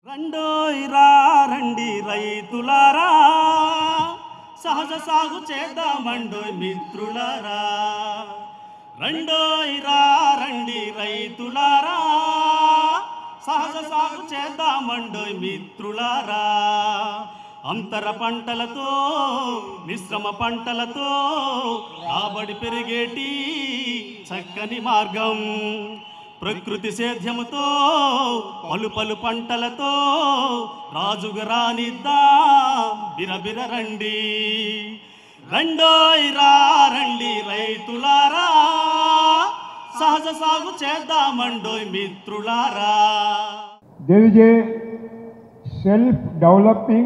రండోయ్ రా రండి రైతులారా, సహజ సాగు చేద్దామండోయ్ మిత్రులారా. రండోయ్ రా రండి రైతులారా, సహజ సాగు చేద్దామండోయ్ మిత్రులారా. అంతర పంటలతో మిశ్రమ పంటలతో రాబడి పెరిగేటి చక్కని మార్గం, ప్రకృతి సేద్యముతో పలు పలు పంటలతో రాజుగా రానిద్దాం బిరబిర రండి. రండోయ్ రా రండి రైతులారా, సహజ సాగు చేద్దామండోయ్ మిత్రులారా. There is a self-developing,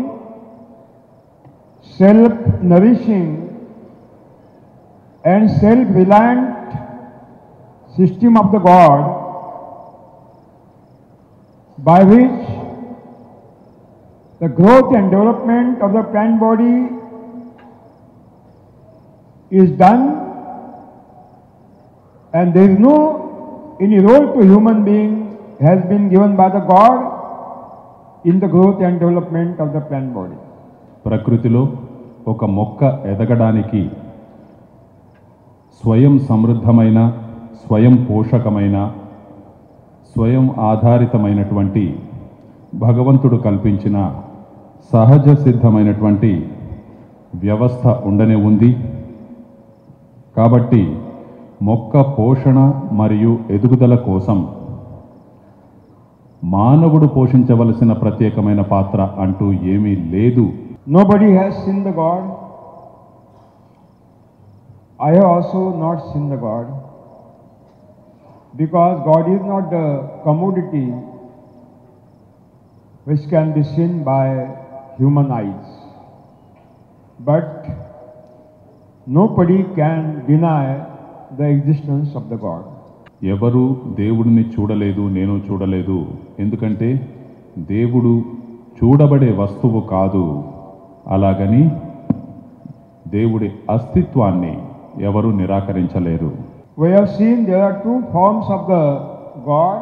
self-nourishing and self-reliant system of the God by which the growth and development of the plant body is done, and there is no any role to human being has been given by the God in the growth and development of the plant body. ప్రకృతిలో ఒక మొక్క ఎదగడానికి స్వయం సమృద్ధమైన, స్వయం పోషకమైన, స్వయం ఆధారితమైనటువంటి భగవంతుడు కల్పించిన సహజ సిద్ధమైనటువంటి వ్యవస్థ ఉండనే ఉంది. కాబట్టి మొక్క పోషణ మరియు ఎదుగుదల కోసం మానవుడు పోషించవలసిన ప్రత్యేకమైన పాత్ర అంటూ ఏమీ లేదు. Nobody has seen the God. I have also not seen the God, because God is not the commodity which can be seen by human eyes. But nobody can deny the existence of the God. ఎవరు దేవుడిని చూడలేదు, నేను చూడలేదు. ఎందుకంటే దేవుడు చూడబడే వస్తువు కాదు. అలాగని దేవుడి అస్తిత్వాన్ని ఎవరు నిరాకరించలేరు. We have seen there are two forms of the God: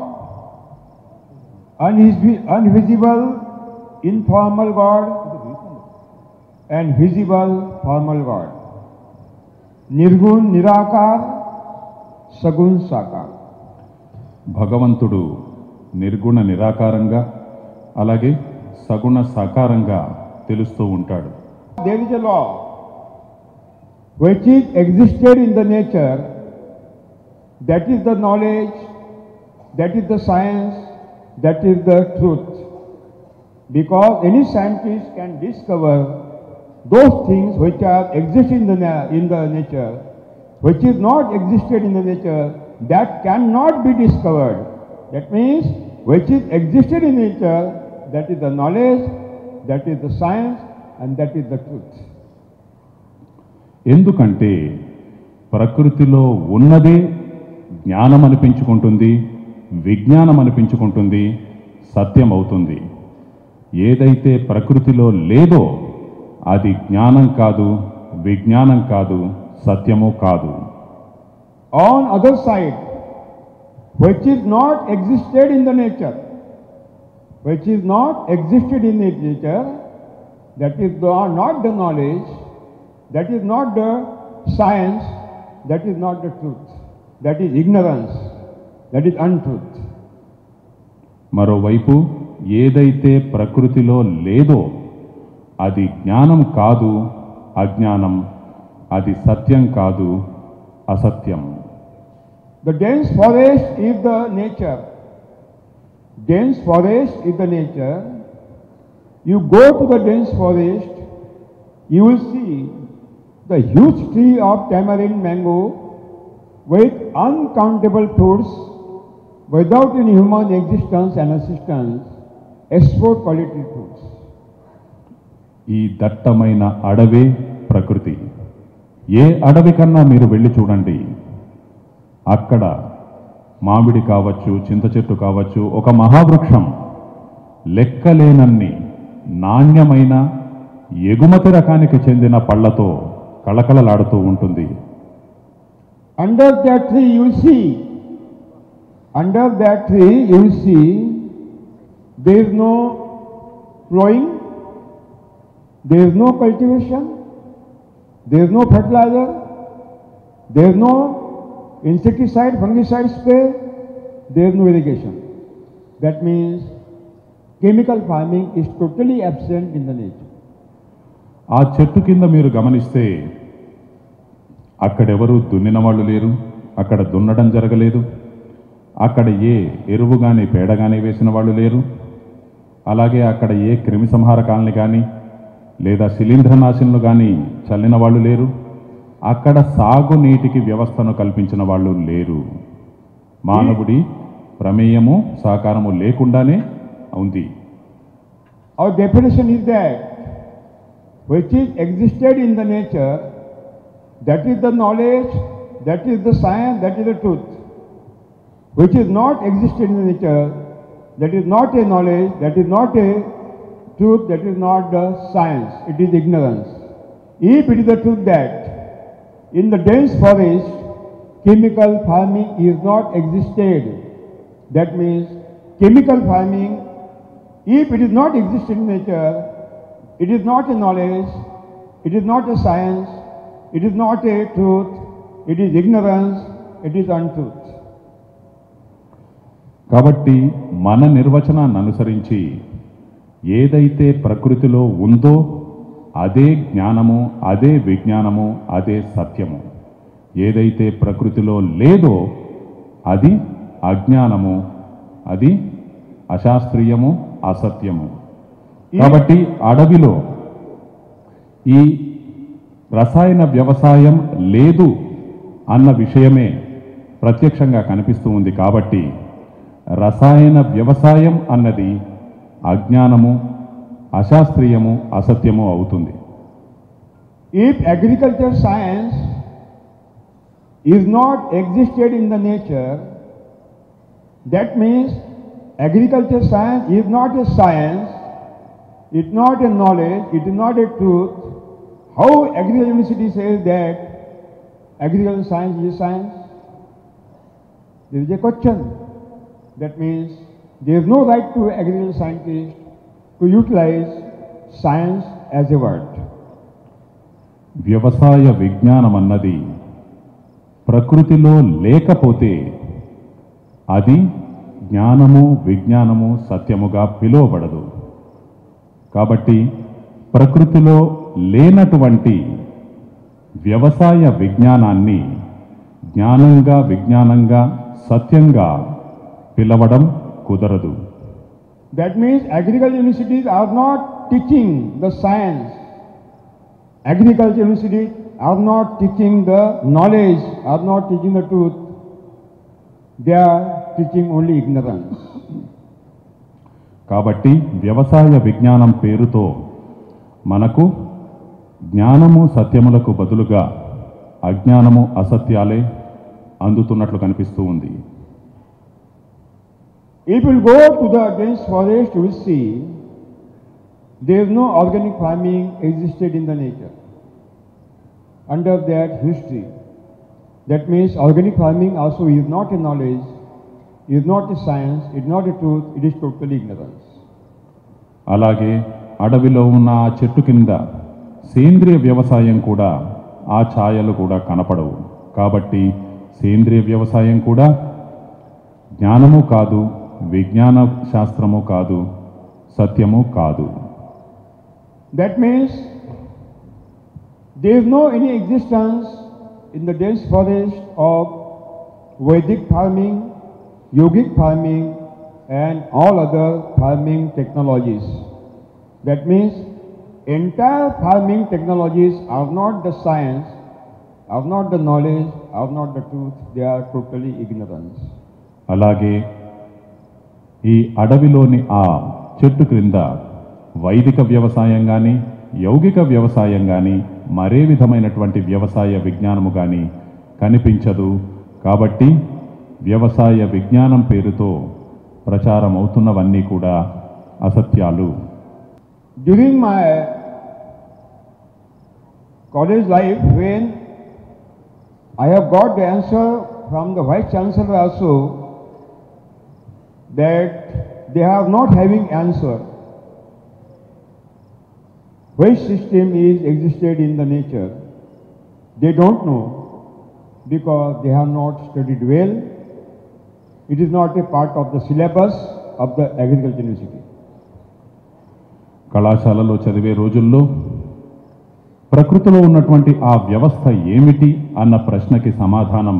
invisible, informal God, and visible, formal God. Nirgun, Nirakar, Sagun, Sakar. భగవంతుడు నిర్గుణ నిరాకారంగా అలాగే సగుణ సాకారంగా తెలుస్తూ ఉంటాడు. There is a law which is existed in the nature, that is the knowledge, that is the science, that is the truth. Because any scientist can discover those things which are exist in the nature, which is not existed in the nature, that cannot be discovered. That means which is existed in nature, that is the knowledge, that is the science, and that is the truth. ఎందుకంటే ప్రకృతిలో ఉన్నదే జ్ఞానం అనిపించుకుంటుంది, విజ్ఞానం అనిపించుకుంటుంది, సత్యం అవుతుంది. ఏదైతే ప్రకృతిలో లేదో అది జ్ఞానం కాదు, విజ్ఞానం కాదు, సత్యము కాదు. On other side, which is not existed in the nature, which is not existed in the nature, that is not the knowledge, that is not the science, that is not the truth, that is ignorance, that is untruth. మరోవైపు ఏదైతే ప్రకృతిలో లేదో అది జ్ఞానం కాదు, అజ్ఞానం, అది సత్యం కాదు, అసత్యం. The dense forest is the nature. Dense forest is the nature. You go to the dense forest, you will see the huge tree of tamarind mango with uncountable fruits without any human existence and assistance, export quality fruits. ఈ దట్టమైన అడవే ప్రకృతి. ఏ అడవి కన్నా మీరు వెళ్ళి చూడండి, అక్కడ మామిడి కావచ్చు, చింత చెట్టు కావచ్చు, ఒక మహావృక్షం లెక్కలేనన్ని నాణ్యమైన ఎగుమతి రకానికి చెందిన పళ్ళతో కళకళలాడుతూ ఉంటుంది. Under that tree you will see there is no flowing, there is no cultivation, there is no fertilizer, there is no insecticide, fungicide spray, there is no irrigation. That means chemical farming is totally absent in the nature. ఆ చెట్టు కింద మీరు గమనిస్తే అక్కడెవరూ దున్నిన వాళ్ళు లేరు, అక్కడ దున్నడం జరగలేదు, అక్కడ ఏ ఎరువు కానీ పేడ కానీ వేసిన వాళ్ళు లేరు, అలాగే అక్కడ ఏ క్రిమి సంహారకాలని కానీ లేదా శిలీంధ్రనాశినులు కానీ చల్లిన వాళ్ళు లేరు, అక్కడ సాగునీటికి వ్యవస్థను కల్పించిన వాళ్ళు లేరు. మానవుడి ప్రమేయము సహకారము లేకుండానే ఉంది. Our definition is that which is existed in the nature, that is the knowledge, that is the science, that is the truth. Which is not existed in the nature, that is not a knowledge, that is not a truth, that is not the science, it is ignorance. If it is the truth that in the dense forest chemical farming is not existed, that means chemical farming, if it is not existed in nature, it is not a knowledge, it is not a science, it is not a truth, it is ignorance, it is untruth. కాబట్టి మన నిర్వచనాన్ని అనుసరించి ఏదైతే ప్రకృతిలో ఉందో అదే జ్ఞానము, అదే విజ్ఞానము, అదే సత్యము. ఏదైతే ప్రకృతిలో లేదో అది అజ్ఞానము, అది అశాస్త్రీయము, అసత్యము. కాబట్టి అడవిలో ఈ రసాయన వ్యవసాయం లేదు అన్న విషయమే ప్రత్యక్షంగా కనిపిస్తూ ఉంది. కాబట్టి రసాయన వ్యవసాయం అన్నది అజ్ఞానము, అశాస్త్రీయము, అసత్యము అవుతుంది. If agriculture science is not existed in the nature, that means agriculture science is not a science, it is not a knowledge, it is not a truth. How agriculture university says that agriculture science is a science? There is a question. That means there is no right to agriculture scientist to utilize science as a word. వ్యవసాయ విజ్ఞానం అన్నది ప్రకృతిలో లేకపోతే అది జ్ఞానము, విజ్ఞానము, సత్యముగా పిలువబడదు. కాబట్టి ప్రకృతిలో లేనటువంటి వ్యవసాయ విజ్ఞానాన్ని జ్ఞానంగా, విజ్ఞానంగా, సత్యంగా పిలవడం కుదరదు. That means agriculture universities are not teaching the science. Agriculture universities are not teaching the knowledge, are not teaching the truth. They are teaching only ignorance. కాబట్టి వ్యవసాయ విజ్ఞానం పేరుతో మనకు జ్ఞానము, సత్యములకు బదులుగా అజ్ఞానము, అసత్యాలే అందుతున్నట్లు కనిపిస్తూ ఉంది. If you go to the dense forest, you will see there is no organic farming existed in the nature. Under that history, that means organic farming also is not a knowledge, is not a science, it is not a truth, it is totally ignorance. అలాగే అడవిలో ఉన్న ఆ చెట్టు కింద సేంద్రియ వ్యవసాయం కూడా, ఆ ఛాయలు కూడా కనపడవు. కాబట్టి సేంద్రియ వ్యవసాయం కూడా జ్ఞానము కాదు, విజ్ఞాన శాస్త్రము కాదు, సత్యము కాదు. That means there is no any existence in the dense forest of Vedic farming, yogic farming and all other farming technologies. That means entire farming technologies are not the science, are not the knowledge, are not the truth, they are totally ignorance. అలాగే ఈ అడవిలోని ఆ చెట్టు క్రింద వైదిక వ్యవసాయం కానీ, యౌగిక వ్యవసాయం కానీ, మరే విధమైనటువంటి వ్యవసాయ విజ్ఞానము కానీ కనిపించదు. కాబట్టి వ్యవసాయ విజ్ఞానం పేరుతో ప్రచారం అవుతున్నవన్నీ కూడా అసత్యాలు. During my college life, when I have got the answer from the Vice Chancellor also that they are not having answer which system is existed in the nature, they don't know because they have not studied well. It is not a part of the syllabus of the agriculture university. కళాశాలలో చదివే రోజుల్లో ప్రకృతిలో ఉన్నటువంటి ఆ వ్యవస్థ ఏమిటి అన్న ప్రశ్నకి సమాధానం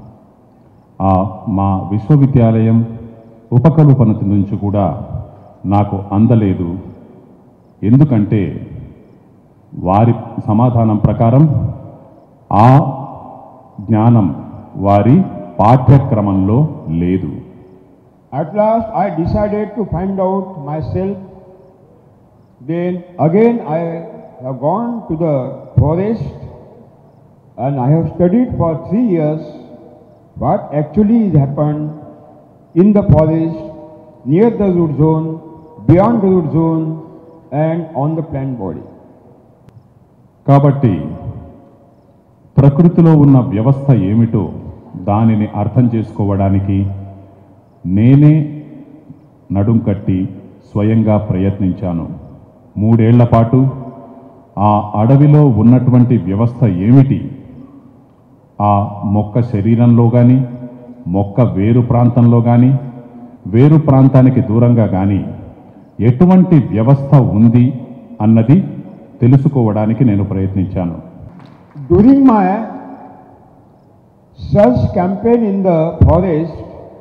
మా విశ్వవిద్యాలయం ఉపకల్పన నుంచి కూడా నాకు అందలేదు. ఎందుకంటే వారి సమాధానం ప్రకారం ఆ జ్ఞానం వారి పాఠ్యక్రమంలో లేదు. At last I decided to find out myself. Then again I have gone to the forest and I have studied for 3 years what actually has happened in the forest, near the root zone, beyond the root zone and on the plant body. కాబట్టి ప్రకృతిలో ఉన్న వ్యవస్థ ఏమిటో దానిని అర్థం చేసుకోవడానికి నేనే నడుం కట్టి స్వయంగా ప్రయత్నించాను. 3 ఏళ్ల పాటు ఆ అడవిలో ఉన్నటువంటి వ్యవస్థ ఏమిటి, ఆ మొక్క శరీరంలో కానీ, మొక్క వేరు ప్రాంతంలో కానీ, వేరు ప్రాంతానికి దూరంగా కానీ ఎటువంటి వ్యవస్థ ఉంది అన్నది తెలుసుకోవడానికి నేను ప్రయత్నించాను. During my search campaign in the forest,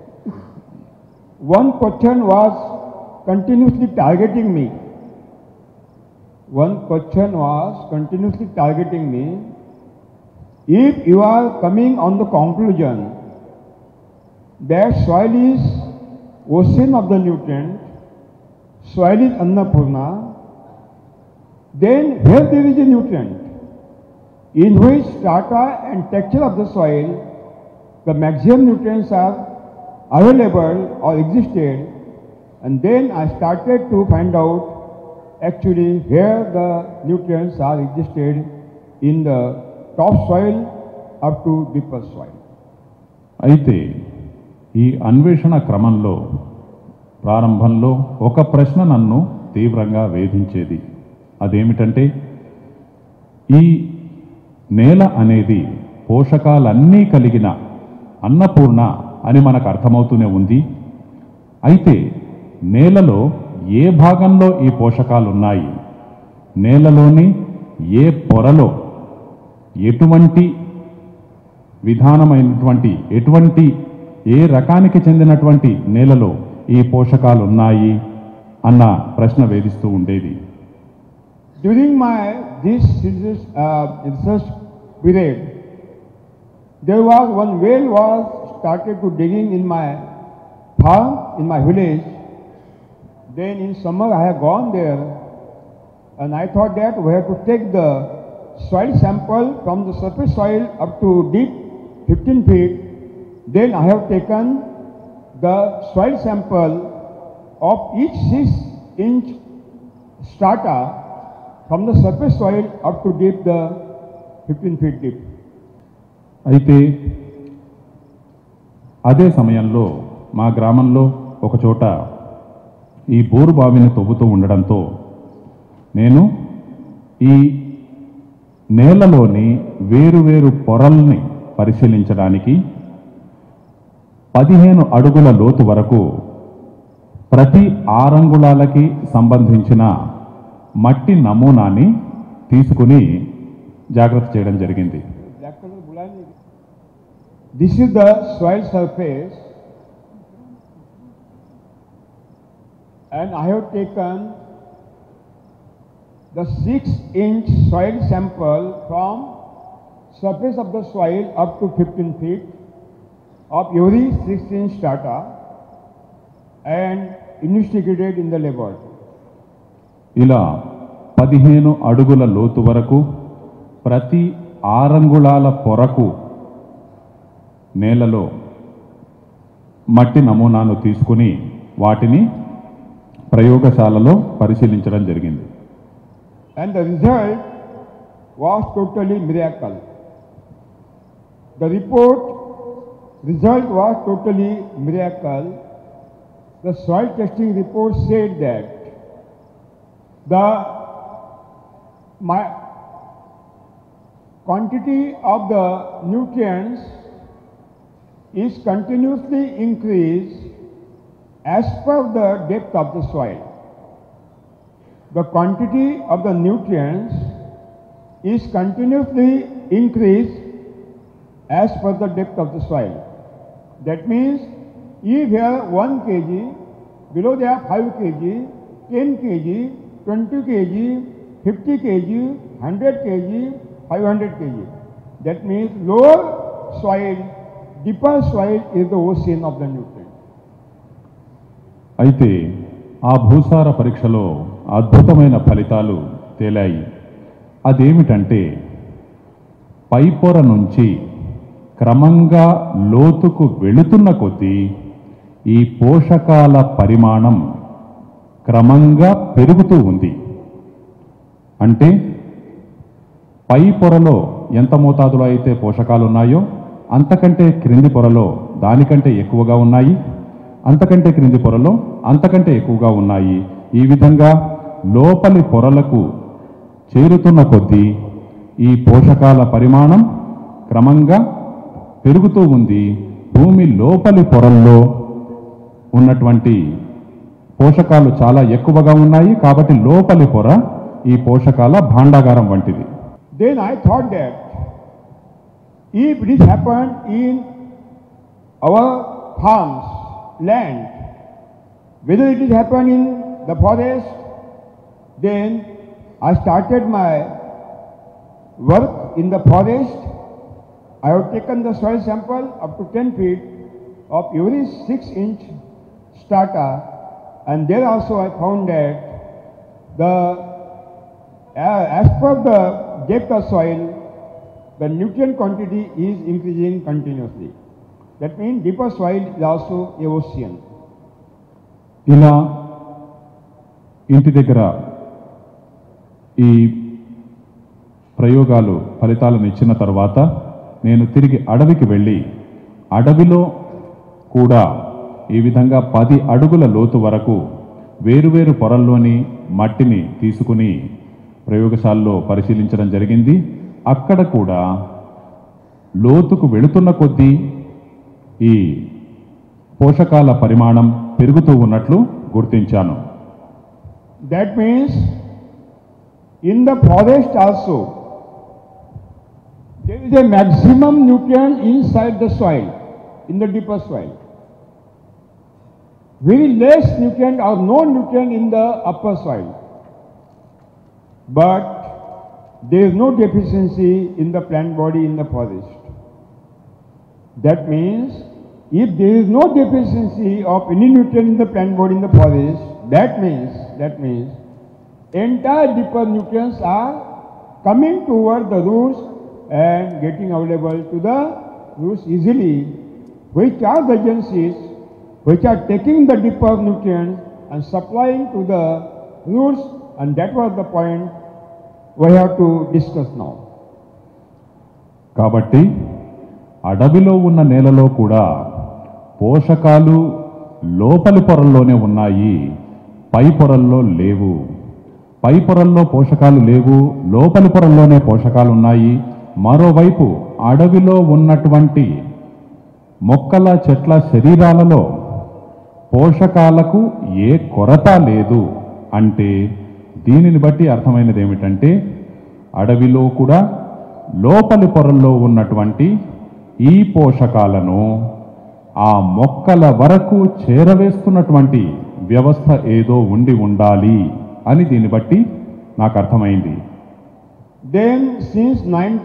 one question was continuously targeting me. One question was continuously targeting me. If you are coming on the conclusion that soil is ocean of the nutrient, soil is Annapurna, then where there is a nutrient, in which strata and texture of the soil, the maximum nutrients are available or existed, and then I started to find out actually where the nutrients are existed in the top soil up to deeper soil. అయితే ఈ అన్వేషణ క్రమంలో ప్రారంభంలో ఒక ప్రశ్న నన్ను తీవ్రంగా వేధించేది. అదేమిటంటే ఈ నేల అనేది పోషకాలన్నీ కలిగిన అన్నపూర్ణ అని మనకు అర్థమవుతూనే ఉంది. అయితే నేలలో ఏ భాగంలో ఈ పోషకాలు ఉన్నాయి, నేలలోని ఏ పొరలో ఎటువంటి విధానమైనటువంటి ఏ రకానికి చెందినటువంటి నేలలో ఈ పోషకాలు ఉన్నాయి అన్న ప్రశ్న వేధిస్తూ ఉండేది. During this research period, there was one well was started to digging in my farm, in my village. Then in summer I have gone there and I thought that we have to take the soil sample from the surface soil up to deep 15 feet. Then I have taken the soil sample of each 6-inch strata from the surface soil up to deep the 15 feet deep. అయితే అదే సమయంలో మా గ్రామంలో ఒక చోట ఈ bore బావిని తవ్వుతూ ఉండడంతో నేను ఈ నేలలోని వేరువేరు పొరల్ని పరిశీలించడానికి 15 అడుగుల లోతు వరకు ప్రతి 6 అంగుళాలకి సంబంధించిన మట్టి నమూనాని తీసుకుని జాగ్రత్త చేయడం జరిగింది. This is the soil surface and I have taken the 6-inch soil sample from surface of the soil up to 15 feet of every 6-inch strata and investigated in the laboratory. ఇలా 15 అడుగుల లోతు వరకు ప్రతి 6 అంగుళాల పొరకు నేలలో మట్టి నమూనాను తీసుకుని వాటిని ప్రయోగశాలలో పరిశీలించడం జరిగింది. And the result was totally miracle. The result was totally miracle. The soil testing report said that the my quantity of the nutrients is continuously increased as per the depth of the soil. The quantity of the nutrients is continuously increased as per the depth of the soil. That means if here 1 kg, below there 5 kg, 10 kg, 20 kg, 50 kg, 100 kg, 500 kg. That means lower soil, deeper soil is the ocean of the nutrient. అయితే ఆ భూసార పరీక్షలో అద్భుతమైన ఫలితాలు తేలాయి. అదేమిటంటే పై పొర నుంచి క్రమంగా లోతుకు వెళుతున్న కొద్దీ ఈ పోషకాల పరిమాణం క్రమంగా పెరుగుతూ ఉంది. అంటే పై పొరలో ఎంత మోతాదులో అయితే పోషకాలు ఉన్నాయో అంతకంటే క్రింది పొరలో దానికంటే ఎక్కువగా ఉన్నాయి, అంతకంటే క్రింది పొరలో అంతకంటే ఎక్కువగా ఉన్నాయి. ఈ విధంగా లోపలి పొరలకు చేరుతున్న కొద్దీ ఈ పోషకాల పరిమాణం క్రమంగా పెరుగుతూ ఉంది. భూమి లోపలి పొరల్లో ఉన్నటువంటి పోషకాలు చాలా ఎక్కువగా ఉన్నాయి కాబట్టి లోపలి పొర ఈ పోషకాల భాండాగారం వంటిది. Then I thought that if this happened in our farms, land, whether it is happened in the forest, then I started my work in the forest. I have taken the soil sample up to 10 feet of every 6-inch strata, and there also I found that as per the depth of soil, the nutrient quantity is increasing continuously. That means deeper soil is also a ocean. ఇలా ఇంటి దగ్గర ఈ ప్రయోగాలు ఫలితాలను ఇచ్చిన తర్వాత నేను తిరిగి అడవికి వెళ్ళి అడవిలో కూడా ఈ విధంగా 10 అడుగుల లోతు వరకు వేరువేరు పొరల్లోని మట్టిని తీసుకుని ప్రయోగశాలలో పరిశీలించడం జరిగింది. అక్కడ కూడా లోతుకు వెళుతున్న కొద్దీ ఈ పోషకాల పరిమాణం పెరుగుతూ ఉన్నట్లు గుర్తించాను. That means in the forest also there is a maximum nutrient inside the soil, in the deeper soil. Very less nutrient or no nutrient in the upper soil. But there is no deficiency in the plant body in the forest. That means if there is no deficiency of any nutrient in the plant body in the forest, that means entire deeper nutrients are coming toward the roots and getting available to the roots easily, which are the agencies which are taking the deeper nutrients and supplying to the roots, and that was the point we have to discuss now. కాబట్టి అడవిలో ఉన్న నేలలో కూడా పోషకాలు లోపలి పొరల్లోనే ఉన్నాయి, పై పొరల్లో లేవు. పై పొరల్లో పోషకాలు లేవు, లోపలి పొరల్లోనే పోషకాలు ఉన్నాయి. మరోవైపు అడవిలో ఉన్నటువంటి మొక్కల చెట్ల శరీరాలలో పోషకాలకు ఏ కొరత లేదు. అంటే దీనిని బట్టి అర్థమైనది ఏమిటంటే అడవిలో కూడా లోపలి పొరల్లో ఉన్నటువంటి ఈ పోషకాలను ఆ మొక్కల వరకు చేరవేస్తున్నటువంటి వ్యవస్థ ఏదో ఉండాలి అని దీన్ని బట్టి నాకు అర్థమైంది. Then since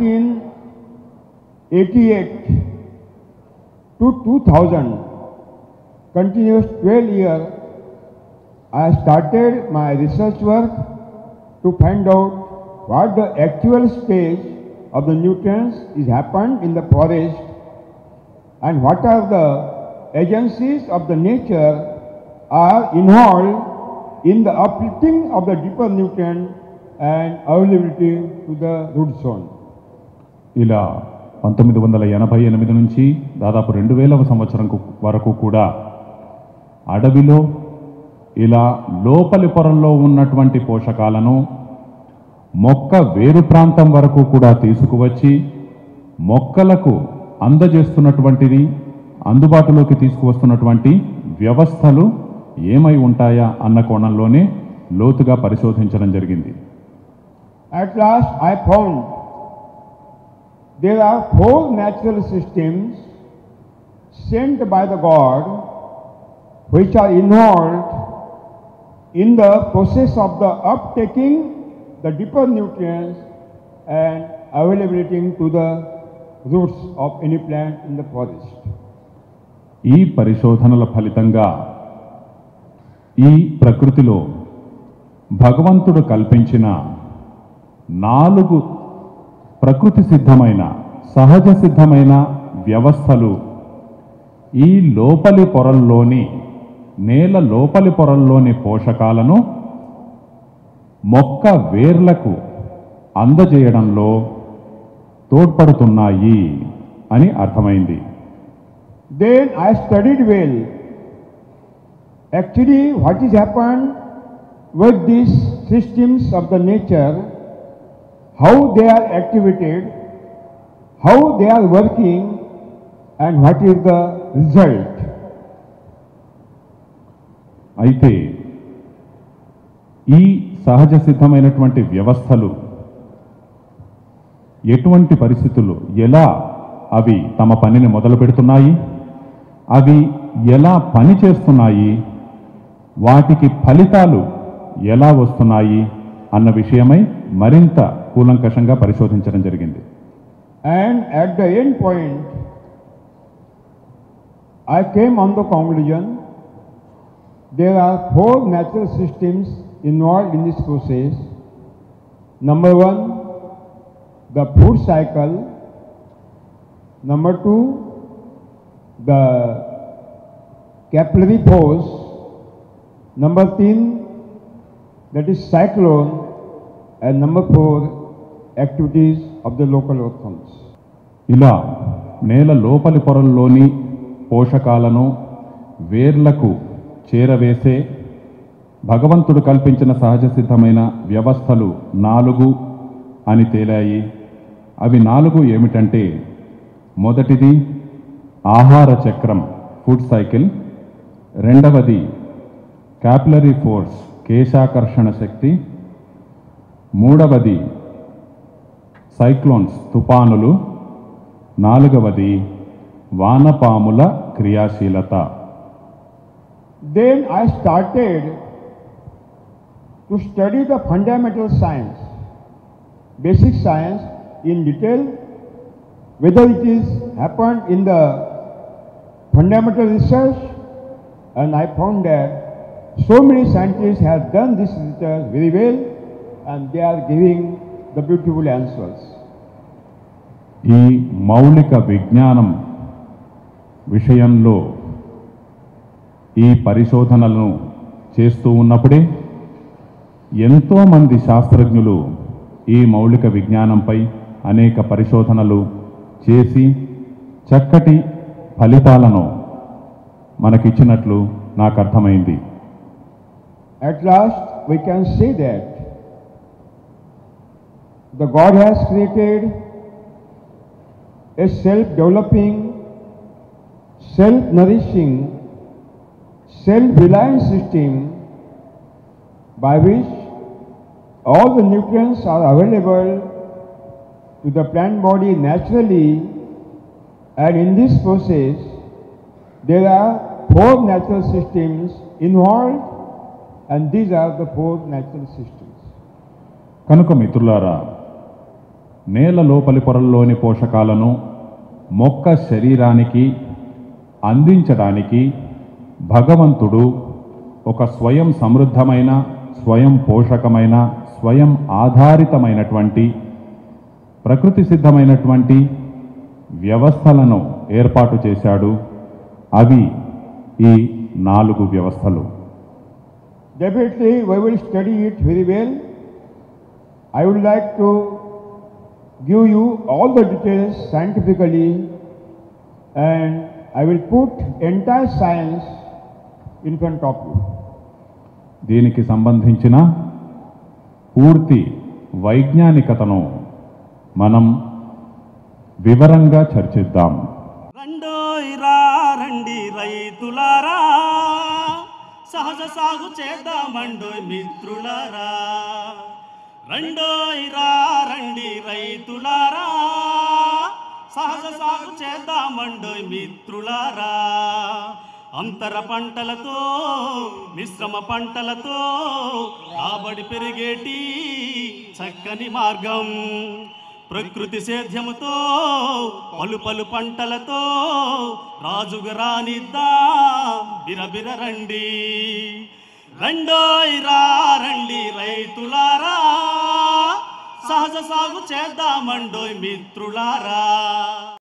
1988 to 2000, continuous 12 years, I started my research work to find out what the actual stage of the nutrients is happened in the forest and what are the agencies of the nature are involved in the uplifting of the deeper nutrient and availability to the root zone. ఇలా 1988 నుంచి దాదాపు 2000వ సంవత్సరం వరకు కూడా అడవిలో ఇలా లోపలి పొరల్లో ఉన్నటువంటి పోషకాలను మొక్క వేరు ప్రాంతం వరకు కూడా తీసుకువచ్చి మొక్కలకు అందజేస్తున్నటువంటిది, అందుబాటులోకి తీసుకువస్తున్నటువంటి వ్యవస్థలు ఏమై ఉంటాయా అన్న కోణంలోనే లోతుగా పరిశోధించడం జరిగింది. At last I found there are 4 natural systems sent by the God which are involved in the process of the uptaking the deeper nutrients and availability to the roots of any plant in the forest. ఈ పరిశోధనల ఫలితంగా ఈ ప్రకృతిలో భగవంతుడు కల్పించిన 4 ప్రకృతి సిద్ధమైన, సహజ సిద్ధమైన వ్యవస్థలు ఈ లోపలి పొరల్లోని, నేల లోపలి పొరల్లోని పోషకాలను మొక్క వేర్లకు అందజేయడంలో తోడ్పడుతున్నాయి అని అర్థమైంది. Then I studied well. Actually, what is happened with these systems of the nature, how they are activated, how they are working, and what is the result. అయితే ఈ సహజ సిద్ధమైనటువంటి వ్యవస్థలు ఎటువంటి పరిస్థితులు, ఎలా అవి తమ పనిని మొదలు పెడుతున్నాయి, అవి ఎలా పని చేస్తున్నాయి, వాటికి ఫలితాలు ఎలా వస్తున్నాయి అన్న విషయమై మరింత కూలంకషంగా పరిశోధించడం జరిగింది. And at the end point, I came on the conclusion there are 4 natural systems involved in this process. Number 1, the food cycle. Number 2, the capillary force. Number 3, that is cyclone. And number 4, activities of the local earthworms. ఇలా నేల లోపలి పొరల్లోని పోషకాలను వేర్లకు చేరవేసే భగవంతుడు కల్పించిన సహజ సిద్ధమైన వ్యవస్థలు 4 అని తేలాయి. అవి 4 ఏమిటంటే, మొదటిది ఆహార చక్రం, ఫుడ్ సైకిల్. రెండవది క్యాపిలరీ ఫోర్స్, కేశాకర్షణ శక్తి. మూడవది సైక్లోన్స్, తుపానులు. నాలుగవది వానపాముల క్రియాశీలత. Then I started to study the fundamental science, basic science in detail, whether it is happened in the fundamental research, and I found that so many scientists have done this research very well and they are giving the beautiful answers. ఈ మౌలిక విజ్ఞానం విషయంలో ఈ పరిశోధనలను చేస్తూ ఉన్నప్పుడే ఎంతోమంది శాస్త్రజ్ఞులు ఈ మౌలిక విజ్ఞానంపై అనేక పరిశోధనలు చేసి చక్కటి ఫలితాలను మనకిచ్చినట్లు నాకు అర్థమైంది. At last we can say that the God has created a self-developing, self-nourishing, self-reliant system by which all the nutrients are available to the plant body naturally, and in this process there are 4 natural systems involved, and these are the 4 natural systems. కనుక మిత్రులారా, నేల లోపలి పొరల్లోని పోషకాలను మొక్క శరీరానికి అందించడానికి భగవంతుడు ఒక స్వయం సమృద్ధమైన, స్వయం పోషకమైన, స్వయం ఆధారితమైనటువంటి, ప్రకృతి సిద్ధమైనటువంటి వ్యవస్థలను ఏర్పాటు చేశాడు. అవి ఈ 4 వ్యవస్థలు. Definitely we will study it very well. I would like to give you all the details scientifically, and I will put entire science in front of you. దీనికి సంబంధించిన పూర్తి వైజ్ఞానికతను మనం వివరంగా చర్చిద్దాం. రండి రైతులారా, సహజ సాగు చేద్దామండోయ్ మిత్రులారా. రండి రైతులారా, సహజ సాగు చేద్దామండోయ్ మిత్రులారా. అంతర పంటలతో మిశ్రమ పంటలతో రాబడి పెరిగేటి చక్కని మార్గం, ప్రకృతి సేద్యముతో పలు పంటలతో రాజుగా రానిద్దా బిరబిర రండి. రండి రైతులారా, సహజ సాగు చేద్దామండోయ్ మిత్రులారా.